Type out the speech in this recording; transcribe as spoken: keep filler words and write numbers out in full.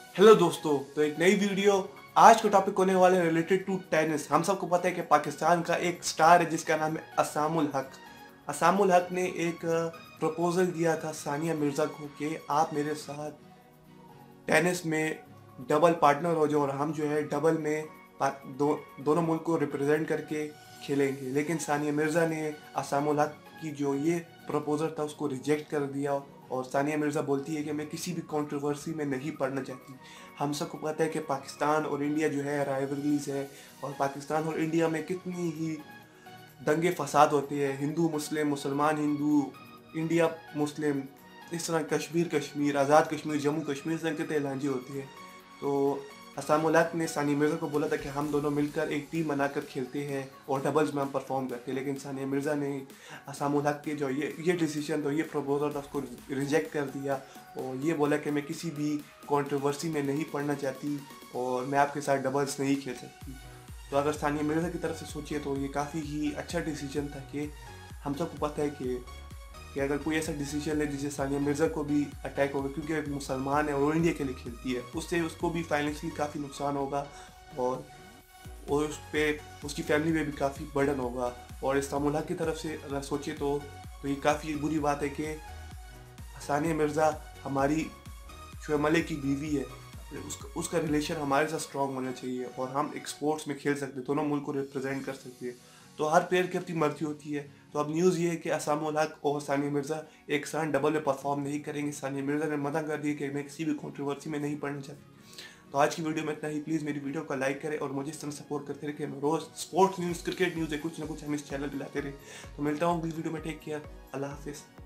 Hello दोस्तों, तो एक नई वीडियो। आज का टॉपिक होने वाला है रिलेटेड टू टेनिस। हम सबको पता है कि पाकिस्तान का एक स्टार है जिसका नाम है असामुल हक। असामुल हक ने एक प्रपोजल दिया था सानिया मिर्ज़ा को कि आप मेरे साथ टेनिस में डबल पार्टनर हो जाओ और हम जो है डबल में दो, दोनों मुल्क को रिप्रेजेंट करके खेलेंगे। लेकिन सानिया मिर्ज़ा ने असामुल हक की जो ये प्रपोजल था उसको रिजेक्ट कर दिया और सानिया मिर्ज़ा बोलती है कि मैं किसी भी कंट्रोवर्सी में नहीं पड़ना चाहती। हम सबको पता है कि पाकिस्तान और इंडिया जो है राइवलरीज है और पाकिस्तान और इंडिया में कितनी ही दंगे फसाद होते हैं, हिंदू मुस्लिम, मुसलमान हिंदू, इंडिया मुस्लिम, इस तरह कश्मीर कश्मीर, आज़ाद कश्मीर, जम्मू कश्मीर से कितने लांझे होती है। तो असामुल हक ने सानिया मिर्ज़ा को बोला था कि हम दोनों मिलकर एक टीम बनाकर खेलते हैं और डबल्स में हम परफॉर्म करते हैं। लेकिन सानिया मिर्ज़ा ने असामुल हक के जो ये ये डिसीजन तो ये प्रपोजल था उसको रिजेक्ट कर दिया और ये बोला कि मैं किसी भी कंट्रोवर्सी में नहीं पड़ना चाहती और मैं आपके साथ डबल्स नहीं खेल सकती। तो अगर सानिया मिर्ज़ा की तरफ से सोचिए तो ये काफ़ी ही अच्छा डिसीजन था कि हम सबको पता है कि कि अगर कोई ऐसा डिसीजन ले जिससे सानिया मिर्ज़ा को भी अटैक होगा, क्योंकि एक मुसलमान है और वो इंडिया के लिए खेलती है, उससे उसको भी फाइनेंशियली काफ़ी नुकसान होगा और और उस पर उसकी फैमिली में भी काफ़ी बर्डन होगा। और इस्लामुल हक की तरफ से अगर सोचे तो तो ये काफ़ी बुरी बात है कि सानिया मिर्ज़ा हमारी शोएब मलिक की बीवी है, उसका उसका रिलेशन हमारे साथ स्ट्रॉन्ग होना चाहिए और हम एक स्पोर्ट्स में खेल सकते हैं, दोनों मुल्क को रिप्रेजेंट कर सकते हैं। तो हर प्लेयर की अपनी मर्जी होती है। तो अब न्यूज़ ये है कि असामुल हक और सानिया मिर्ज़ा एक साथ डबल में परफॉर्म नहीं करेंगे। सानिया मिर्ज़ा ने मना कर दिया कि मैं किसी भी कंट्रोवर्सी में नहीं पढ़ना चाहती। तो आज की वीडियो में इतना ही। प्लीज़ मेरी वीडियो को लाइक करें और मुझे इस तरह सपोर्ट करते रहे कि मैं रोज़ स्पोर्ट्स न्यूज़, क्रिकेट न्यूज़ या कुछ ना कुछ हम इस चैनल पर लाते रहे। तो मिलता हूँ अगली वीडियो में। टेक केयर, अल्लाह हाफिज़।